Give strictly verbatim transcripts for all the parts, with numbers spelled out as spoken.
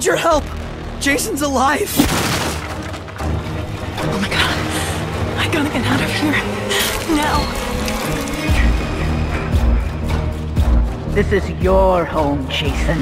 need your help! Jason's alive! Oh my god. I gotta get out of here. Now. This is your home, Jason.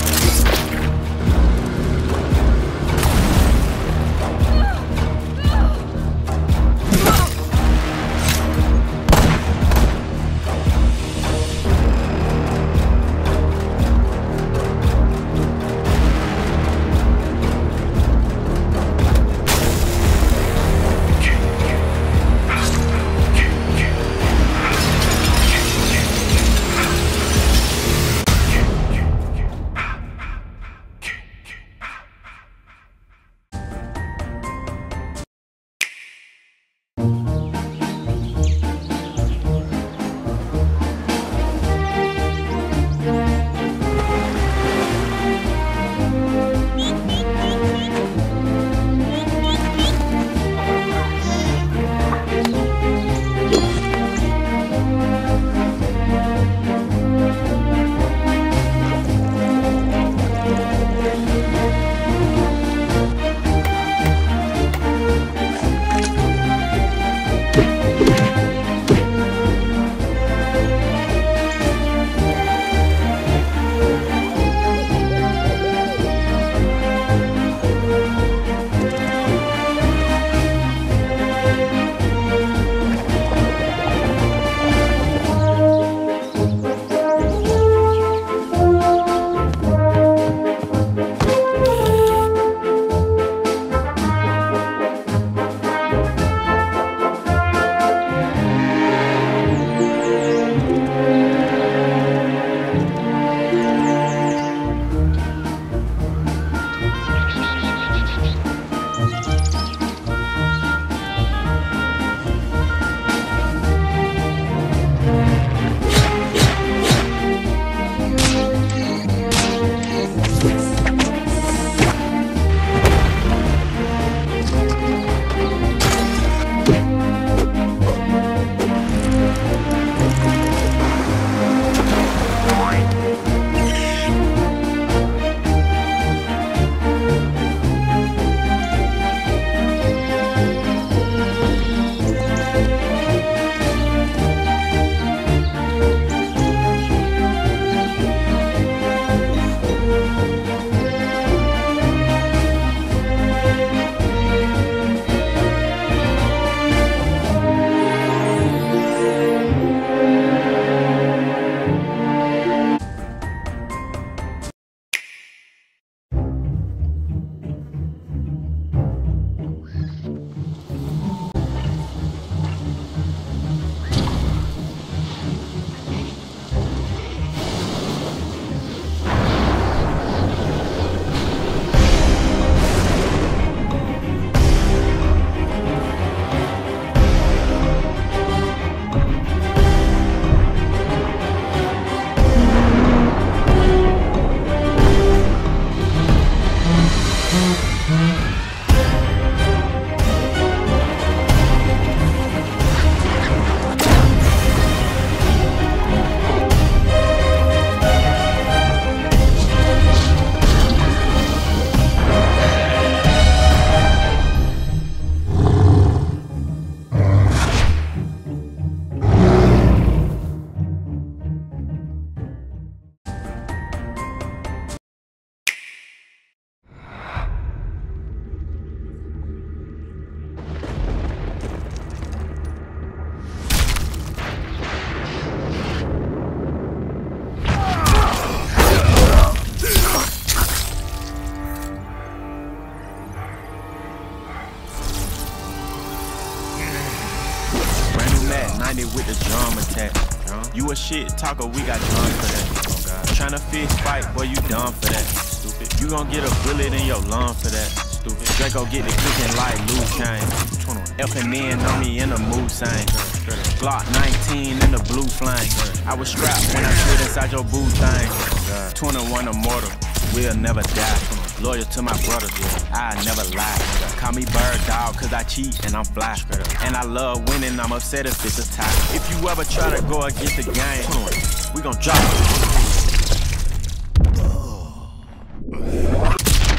blinded with the drum attack. You a shit talker, we got drums for that. Oh God. Tryna fist fight, boy, you dumb for that. Stupid. You gon' get a bullet in your lung for that. Stupid. Draco get the cooking like Luke Kane. Elfin' in on me in the mood sign. Glock nineteen in the blue flame. I was strapped when I slid inside your boo thing. twenty-one immortal, we'll never die. Loyal to my brothers, I never lie. Call me bird dog, cause I cheat and I'm fly. And I love winning, I'm upset if it's a tie. If you ever try to go against the game, we gon' drop it.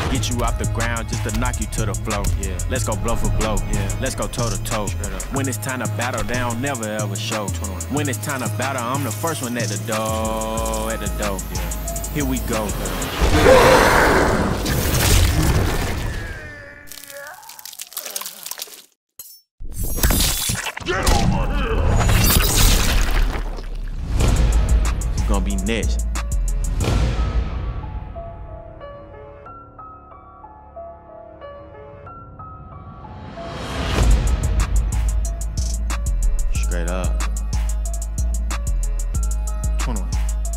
Get you off the ground just to knock you to the floor. Yeah. Let's go blow for blow. Yeah. Let's go toe to toe. When it's time to battle, they don't never ever show. When it's time to battle, I'm the first one at the door, at the door. Yeah. Here we go. Get over here! It's gonna be next. Straight up. twenty-one.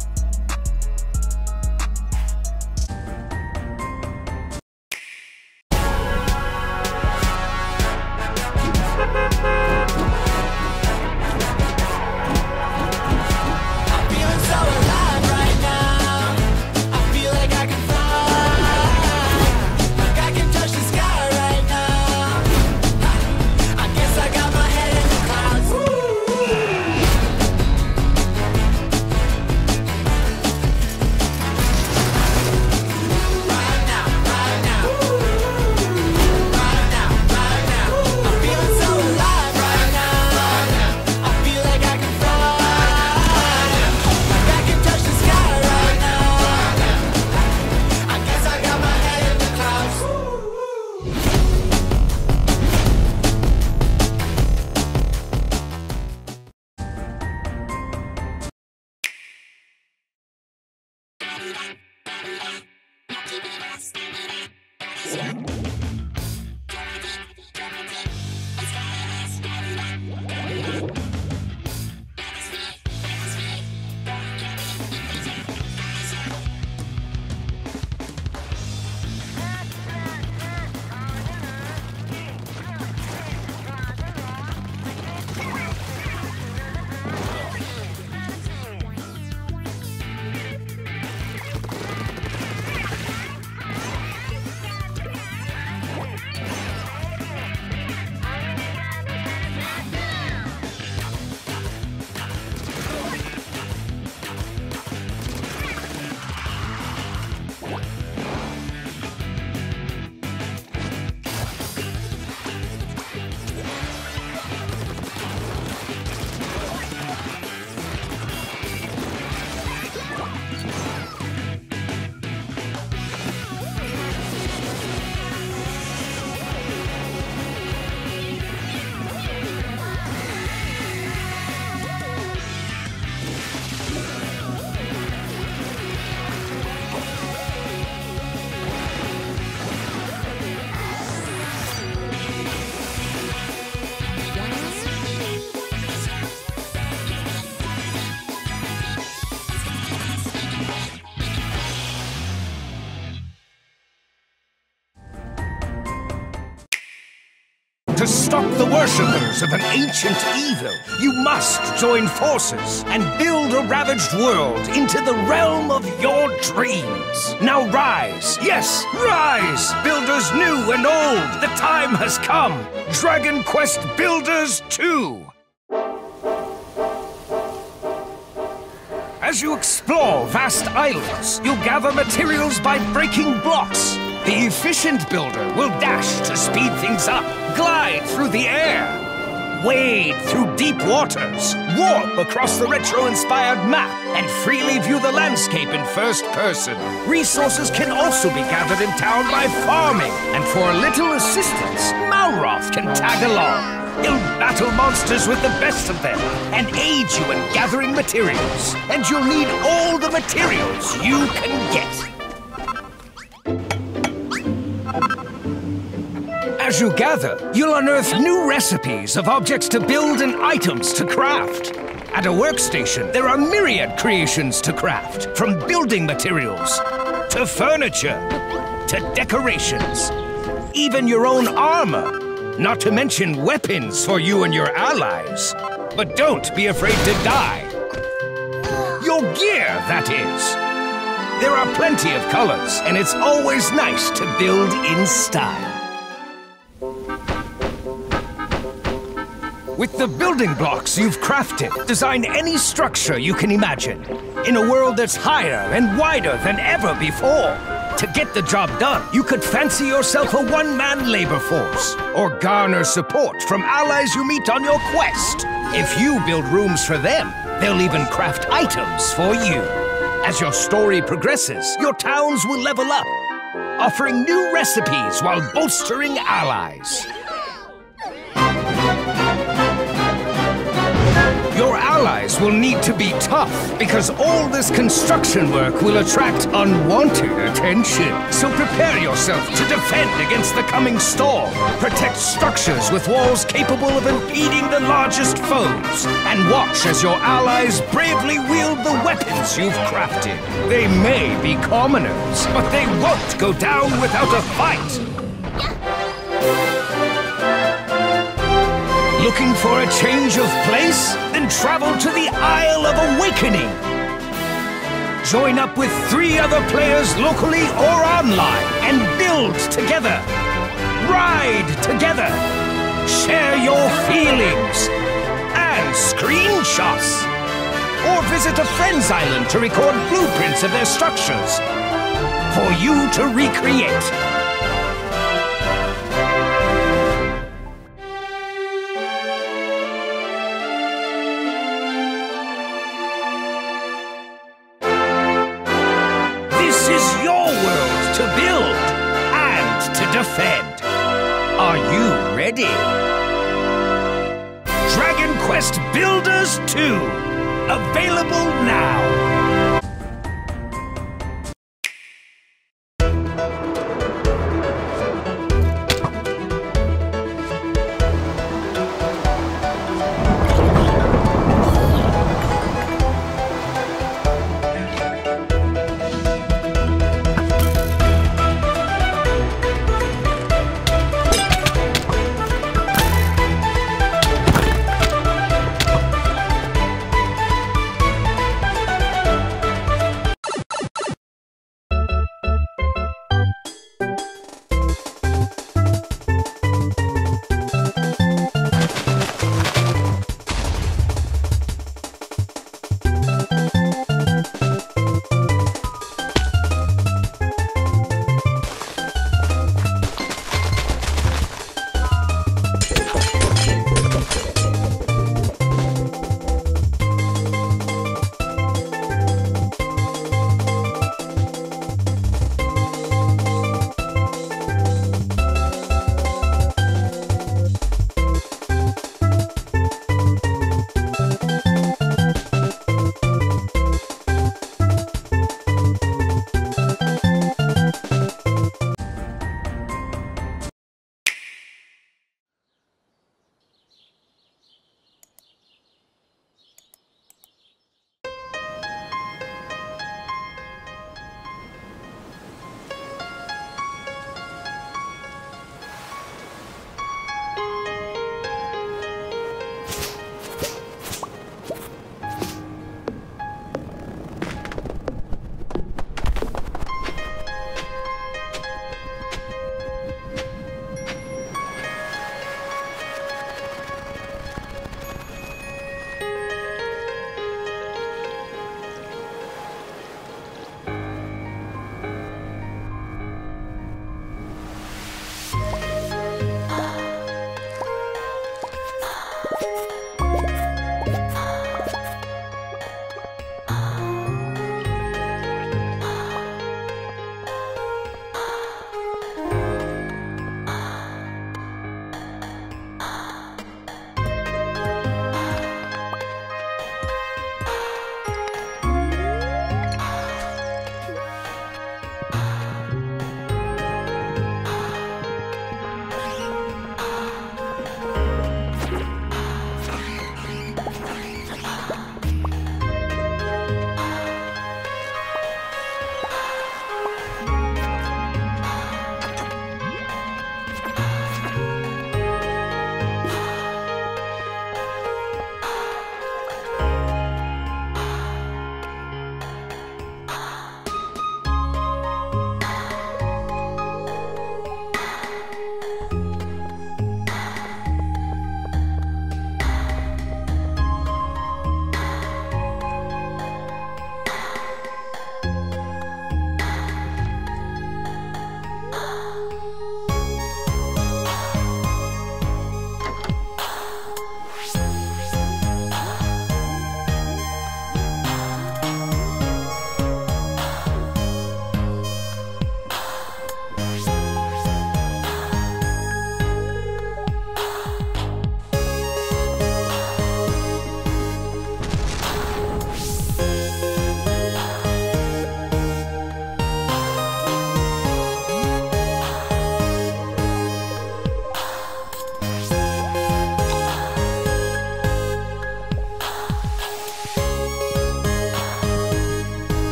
To stop the worshippers of an ancient evil, you must join forces and build a ravaged world into the realm of your dreams. Now rise, yes, rise, builders new and old, the time has come. Dragon Quest Builders two. As you explore vast islands, you'll gather materials by breaking blocks. The efficient builder will dash to speed things up, glide through the air, wade through deep waters, warp across the retro-inspired map, and freely view the landscape in first person. Resources can also be gathered in town by farming, and for a little assistance, Malroth can tag along. He'll battle monsters with the best of them, and aid you in gathering materials. And you'll need all the materials you can get. As you gather, you'll unearth new recipes of objects to build and items to craft. At a workstation, there are myriad creations to craft, from building materials, to furniture, to decorations, even your own armor. Not to mention weapons for you and your allies. But don't be afraid to die. Your gear, that is. There are plenty of colors, and it's always nice to build in style. With the building blocks you've crafted, design any structure you can imagine, in a world that's higher and wider than ever before. To get the job done, you could fancy yourself a one-man labor force, or garner support from allies you meet on your quest. If you build rooms for them, they'll even craft items for you. As your story progresses, your towns will level up, offering new recipes while bolstering allies. Your allies will need to be tough, because all this construction work will attract unwanted attention. So prepare yourself to defend against the coming storm. Protect structures with walls capable of impeding the largest foes. And watch as your allies bravely wield the weapons you've crafted. They may be commoners, but they won't go down without a fight. Looking for a change of place? Then travel to the Isle of Awakening. Join up with three other players locally or online and build together. Ride together. Share your feelings and screenshots. Or visit a friend's island to record blueprints of their structures for you to recreate. This is your world to build and to defend. Are you ready? Dragon Quest Builders two, available now.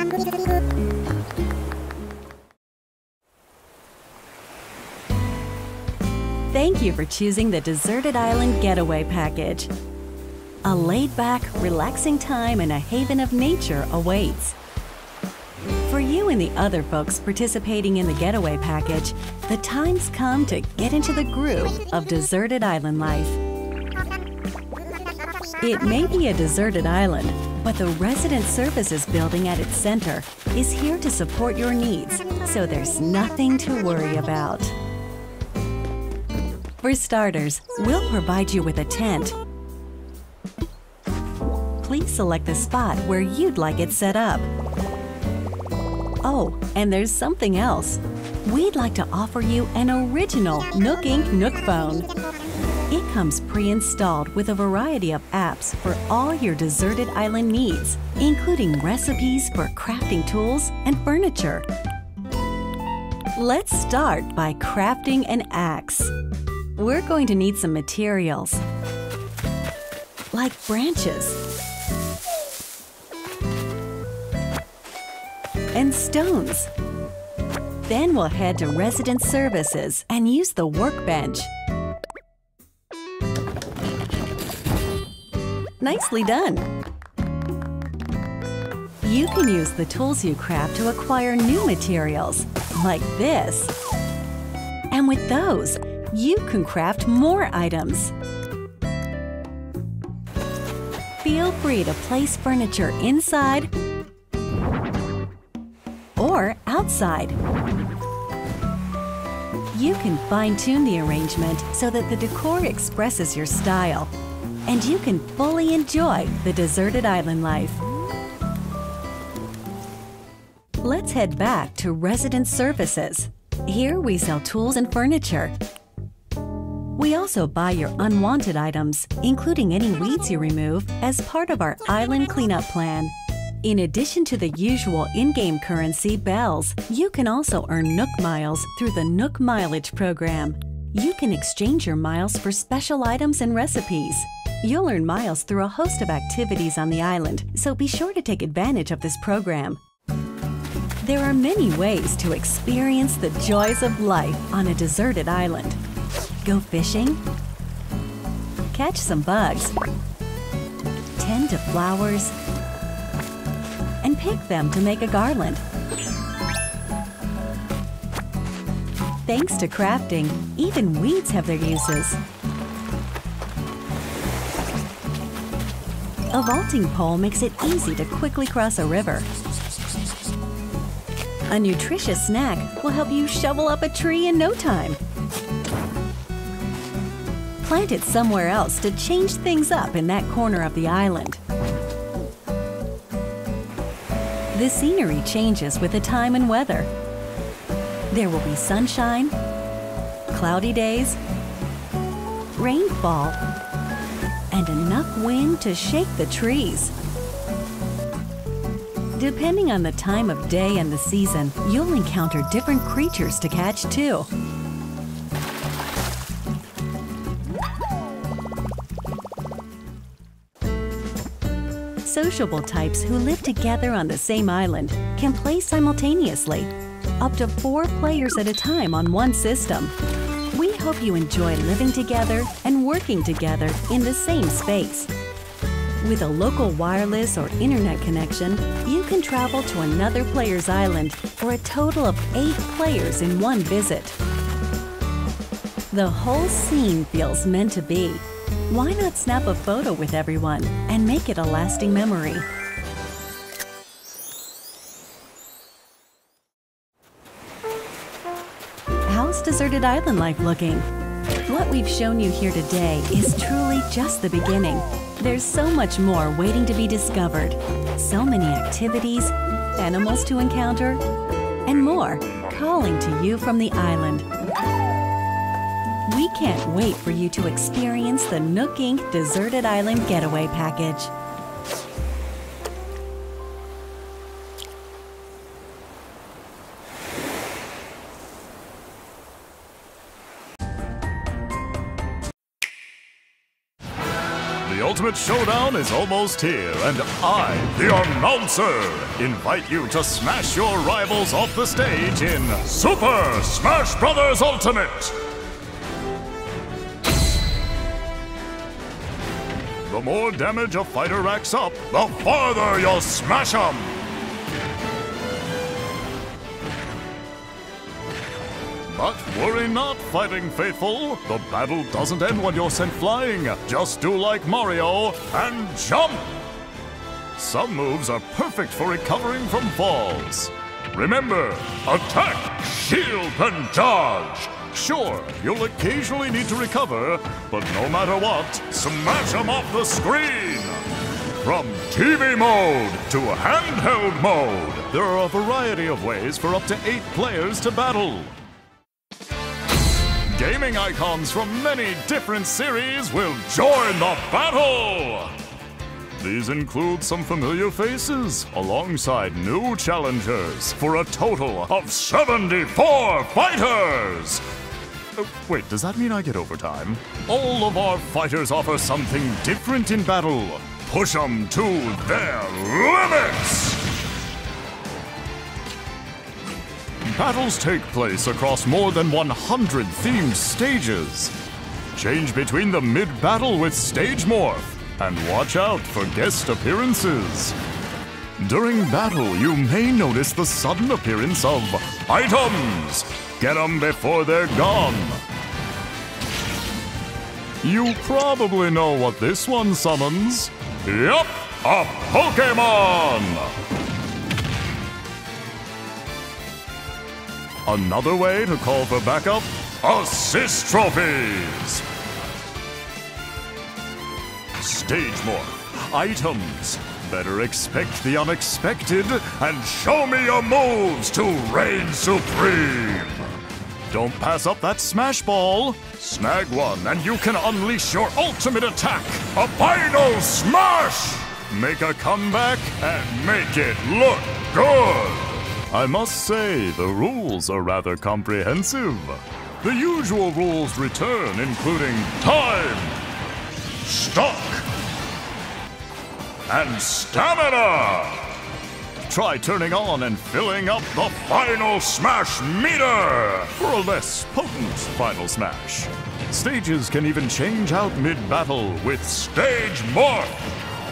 Thank you for choosing the Deserted Island Getaway Package. A laid-back, relaxing time in a haven of nature awaits. For you and the other folks participating in the Getaway Package, the time's come to get into the groove of deserted island life. It may be a deserted island, but the Resident Services building at its center is here to support your needs, so there's nothing to worry about. For starters, we'll provide you with a tent. Please select the spot where you'd like it set up. Oh, and there's something else. We'd like to offer you an original Nook Incorporated. Nook phone. It comes pre-installed with a variety of apps for all your deserted island needs, including recipes for crafting tools and furniture. Let's start by crafting an axe. We're going to need some materials, like branches and stones. Then we'll head to Resident Services and use the workbench. Nicely done! You can use the tools you craft to acquire new materials, like this. And with those, you can craft more items. Feel free to place furniture inside or outside. You can fine-tune the arrangement so that the decor expresses your style, and you can fully enjoy the deserted island life. Let's head back to Resident Services. Here we sell tools and furniture. We also buy your unwanted items, including any weeds you remove, as part of our island cleanup plan. In addition to the usual in-game currency, bells, you can also earn Nook Miles through the Nook Mileage program. You can exchange your miles for special items and recipes. You'll earn miles through a host of activities on the island, so be sure to take advantage of this program. There are many ways to experience the joys of life on a deserted island. Go fishing, catch some bugs, tend to flowers, and pick them to make a garland. Thanks to crafting, even weeds have their uses. A vaulting pole makes it easy to quickly cross a river. A nutritious snack will help you shovel up a tree in no time. Plant it somewhere else to change things up in that corner of the island. The scenery changes with the time and weather. There will be sunshine, cloudy days, rainfall, and enough wind to shake the trees. Depending on the time of day and the season, you'll encounter different creatures to catch too. Sociable types who live together on the same island can play simultaneously, up to four players at a time on one system. We hope you enjoy living together and working together in the same space. With a local wireless or internet connection, you can travel to another player's island for a total of eight players in one visit. The whole scene feels meant to be. Why not snap a photo with everyone and make it a lasting memory? How's deserted island life looking? What we've shown you here today is truly just the beginning. There's so much more waiting to be discovered. So many activities, animals to encounter, and more calling to you from the island. We can't wait for you to experience the Nook Incorporated. Deserted Island Getaway Package. The Ultimate Showdown is almost here, and I, the announcer, invite you to smash your rivals off the stage in Super Smash Bros. Ultimate! The more damage a fighter racks up, the farther you'll smash them! But worry not, Fighting Faithful. The battle doesn't end when you're sent flying. Just do like Mario and jump! Some moves are perfect for recovering from falls. Remember, attack, shield, and dodge! Sure, you'll occasionally need to recover, but no matter what, smash them off the screen! From T V mode to handheld mode, there are a variety of ways for up to eight players to battle. Gaming icons from many different series will join the battle! These include some familiar faces, alongside new challengers, for a total of seventy-four fighters! Oh, wait, does that mean I get overtime? All of our fighters offer something different in battle. Push them to their limits! Battles take place across more than one hundred themed stages. Change between them mid-battle with Stage Morph, and watch out for guest appearances. During battle, you may notice the sudden appearance of items. Get them before they're gone. You probably know what this one summons. Yup, a Pokémon! Another way to call for backup? Assist trophies! Stage Morph. Items. Better expect the unexpected and show me your moves to reign supreme! Don't pass up that Smash Ball! Snag one and you can unleash your ultimate attack! A Final Smash! Make a comeback and make it look good! I must say, the rules are rather comprehensive. The usual rules return, including time, stock, and stamina! Try turning on and filling up the Final Smash meter for a less potent Final Smash. Stages can even change out mid-battle with Stage Morph!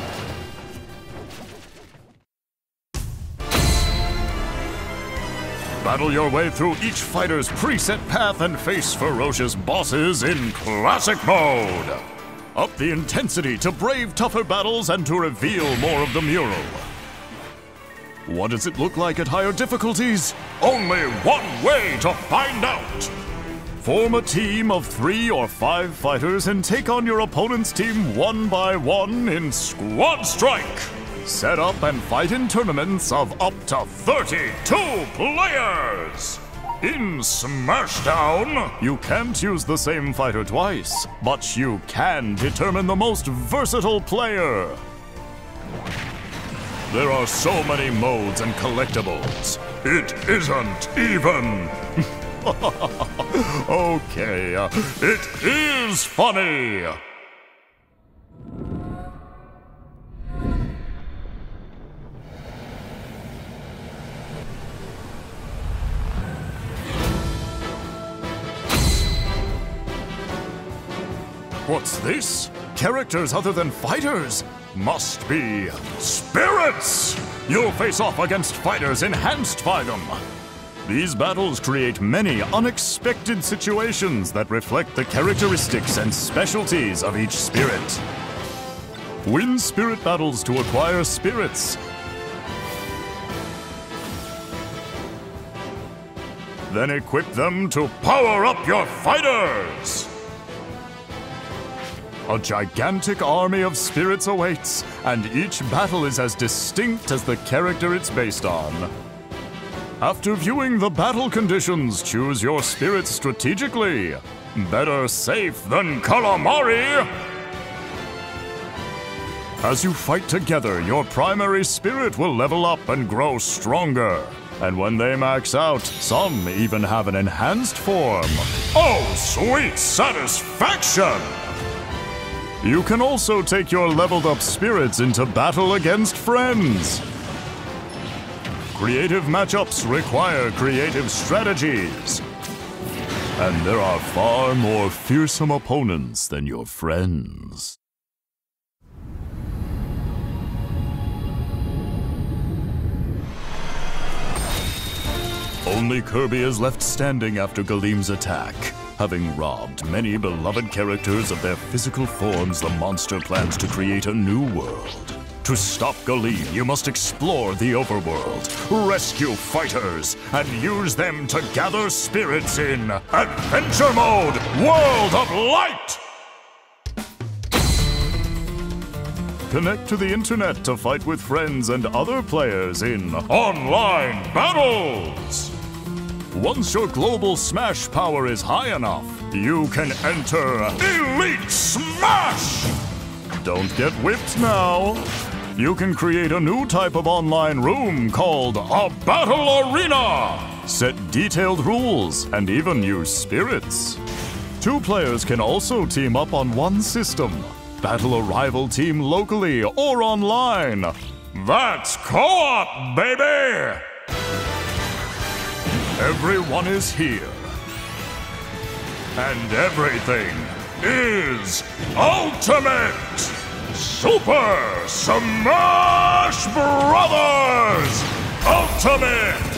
Battle your way through each fighter's preset path and face ferocious bosses in Classic Mode! Up the intensity to brave tougher battles and to reveal more of the mural. What does it look like at higher difficulties? Only one way to find out! Form a team of three or five fighters and take on your opponent's team one by one in Squad Strike! Set up and fight in tournaments of up to thirty-two players! In Smashdown, you can't use the same fighter twice, but you can determine the most versatile player! There are so many modes and collectibles. It isn't even... Okay, uh, it is funny! What's this? Characters other than fighters? Must be spirits! You'll face off against fighters enhanced by them. These battles create many unexpected situations that reflect the characteristics and specialties of each spirit. Win spirit battles to acquire spirits. Then equip them to power up your fighters! A gigantic army of spirits awaits, and each battle is as distinct as the character it's based on. After viewing the battle conditions, choose your spirits strategically. Better safe than calamari! As you fight together, your primary spirit will level up and grow stronger. And when they max out, some even have an enhanced form. Oh, sweet satisfaction! You can also take your leveled up spirits into battle against friends. Creative matchups require creative strategies. And there are far more fearsome opponents than your friends. Only Kirby is left standing after Galeem's attack. Having robbed many beloved characters of their physical forms, the monster plans to create a new world. To stop Galeem, you must explore the overworld, rescue fighters, and use them to gather spirits in Adventure Mode World of Light! Connect to the internet to fight with friends and other players in online battles! Once your global Smash power is high enough, you can enter Elite Smash! Don't get whipped now. You can create a new type of online room called a Battle Arena! Set detailed rules and even use spirits. Two players can also team up on one system. Battle a rival team locally or online. That's co-op, baby! Everyone is here. And everything is Ultimate Super Smash Brothers Ultimate